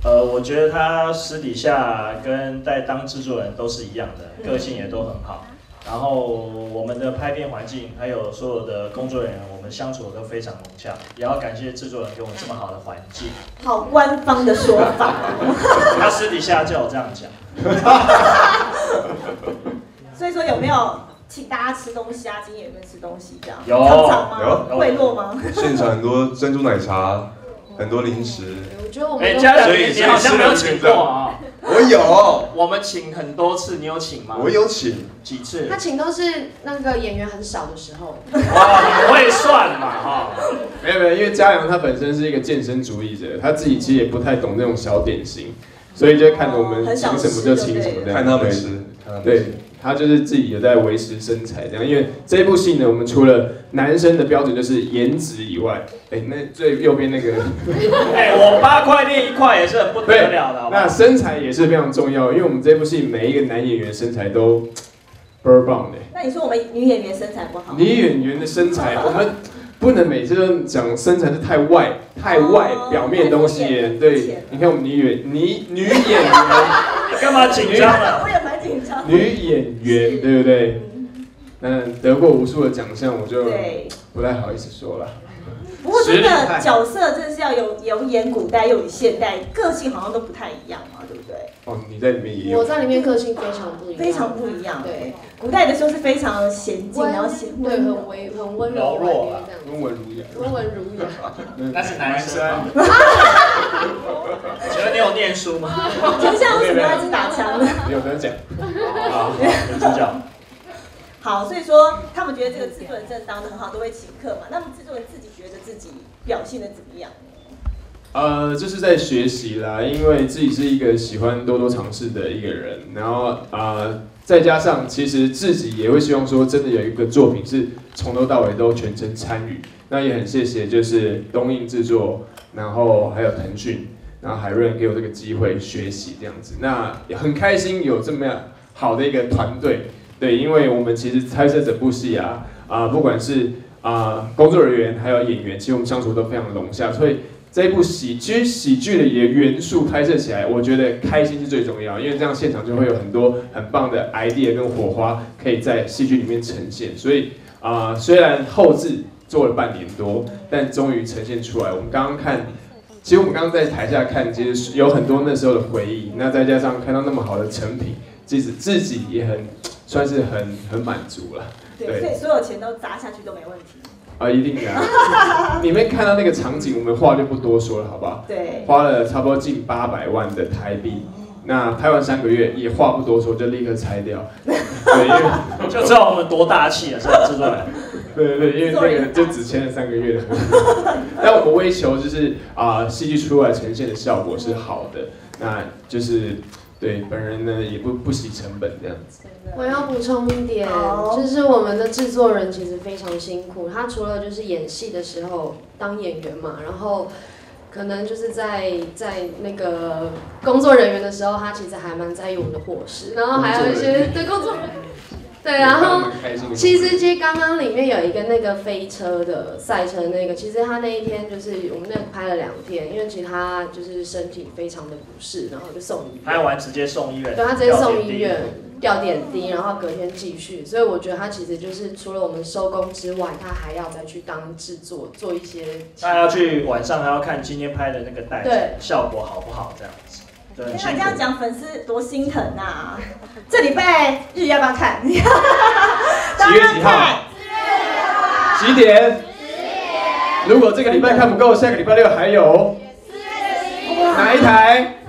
我觉得他私底下跟在当制作人都是一样的，个性也都很好。然后我们的拍片环境，还有所有的工作人员，我们相处的都非常融洽。也要感谢制作人给我们这么好的环境。 好官方的说法。 他私底下叫我这样讲。 所以说有没有请大家吃东西啊？今天有没有吃东西这样？ 有。 常常吗？贿赂吗？ 现场很多珍珠奶茶，很多零食。 我觉得我们家长你好像没有请过啊。 我有， 我们请很多次，你有请吗？ 我有请几次？ 他请都是那个演员很少的时候。 哇，你会算嘛哈？ 没有，因为嘉阳他本身是一个健身主义者，他自己其实也不太懂这种小点心，所以就看着我们请什么就请什么这样。 看他们吃， 对。他就是自己有在维持身材这样，因为这部戏呢，我们除了男生的标准就是颜值以外，那最右边那个， 我8块练1块也是很不得了的。 那身材也是非常重要，因为我们这部戏每一个男演员身材都倍儿棒的。 那你说我们女演员身材不好？ 女演员的身材，我们不能每次都讲身材是太外表面的东西耶。对，你看我们女演员，你干嘛紧张了？ 我也蛮紧张。 女演员，对不对？那得过无数的奖项，我就不太好意思说了。 不过真的角色真的是要有演古代又有现代，个性好像都不太一样嘛，对不对？ 哦，你在里面也有。 我在里面个性非常不一样。 非常不一样。 对， 古代的时候是非常娴静，然后对，很温柔软这样， 温文儒雅。 温文儒雅。 那是男生。请问你有念书吗？ 就像为什么要一直打枪呢？ 没有得讲。 好，有主角。 好，所以说他们觉得这个制作人真的当得很好，都会请客嘛。那么制作人自己觉得自己表现得怎么样？ 就是在学习啦，因为自己是一个喜欢多尝试的一个人，然后再加上其实自己也会希望说，真的有一个作品是从头到尾都全程参与。那也很谢谢就是东映制作，然后还有腾讯，然后海润给我这个机会学习这样子。那也很开心有这么样好的一个团队。对，因为我们其实拍摄整部戏不管是工作人员还有演员，其实我们相处都非常融洽，所以这一部喜剧的元素拍摄起来，我觉得开心是最重要，因为这样现场就会有很多很棒的 idea 跟火花可以在戏剧里面呈现。所以虽然后制做了半年多，但终于呈现出来。我们刚刚看，其实我们刚刚在台下看，其实有很多那时候的回忆，那再加上看到那么好的成品，其实自己也算是很满足了。 对，所以所有钱都砸下去都没问题。 一定的。你们看到那个场景，我们话就不多说了，好不好？ 对。花了差不多近800万的台币，那拍完3个月，也话不多说，就立刻拆掉。对，因为就知道我们多大气啊，这个制作人。 对，因为那个就只签了3个月的。但我们微求就是戏剧出来呈现的效果是好的，那就是。对，本人呢也不惜成本这样子。 我要补充一点，就是我们的制作人其实非常辛苦，他除了就是演戏的时候当演员嘛，然后可能就是在那个工作人员的时候，他其实还蛮在意我们的伙食，然后还有一些对工作人员。对，然后其实刚刚里面有一个那个飞车的赛车那个，其实他那一天就是我们那个拍了2天，因为其实他就是身体非常的不适，然后就送医院。 拍完直接送医院。 对，他直接送医院吊点滴，然后隔天继续。所以我觉得他其实就是除了我们收工之外，他还要再去当制作，做一些。 他要去晚上还要看今天拍的那个带效果好不好这样子。 天啊，这样讲粉丝多心疼啊！这礼拜日要不要看？几月几号？几点？如果这个礼拜看不够，下个礼拜6还有。哪一台？